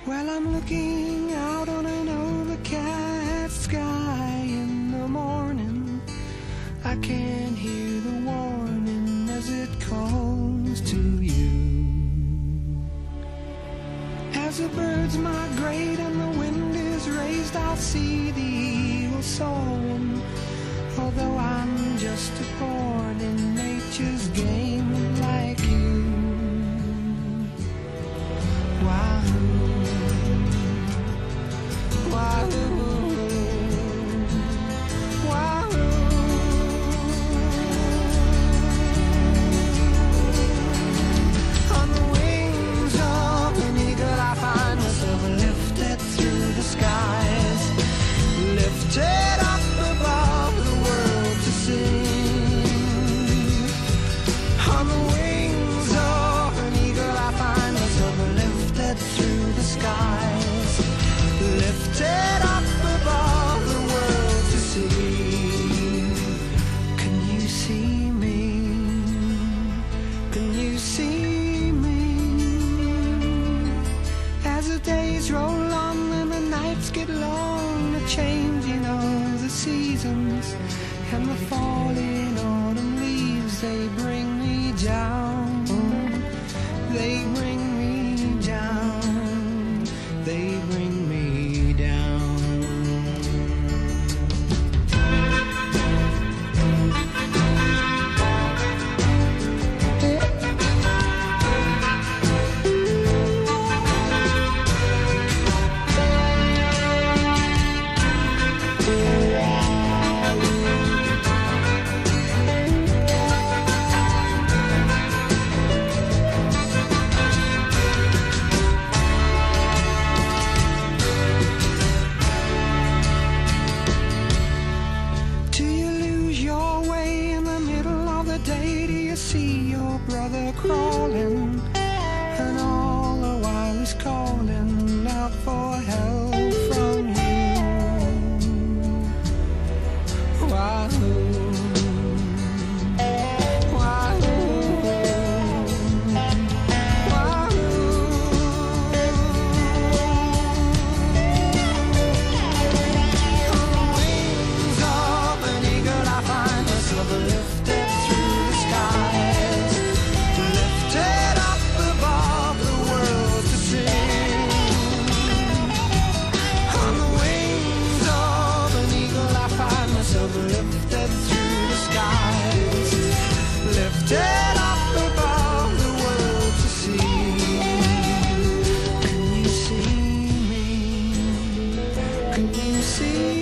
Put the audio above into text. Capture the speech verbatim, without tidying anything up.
Well, I'm looking out on an overcast sky in the morning. I can hear the warning as it calls to you. As the birds migrate and the wind is raised, I'll see the eagle soaring. Although I'm just a pawn in nature's game like you. Wahoo, wahoo, wahoo. On the wings of an eagle I find myself lifted through the skies, lifted up above the world to sing. On the wings of an eagle I find myself lifted through the skies, lifted up above the world to see. Can you see me? Can you see me? As the days roll on and the nights get long, the changing of the seasons and the falling autumn leaves, they bring me down, they bring me down, they bring me down. See your brother crawling, and all the while he's calling out for help from you. Wahoo, wahoo, wahoo. On the wings of an eagle I find myself lifted through the sky, lifted through the skies, lifted up above the world to see. Can you see me? Can you see me?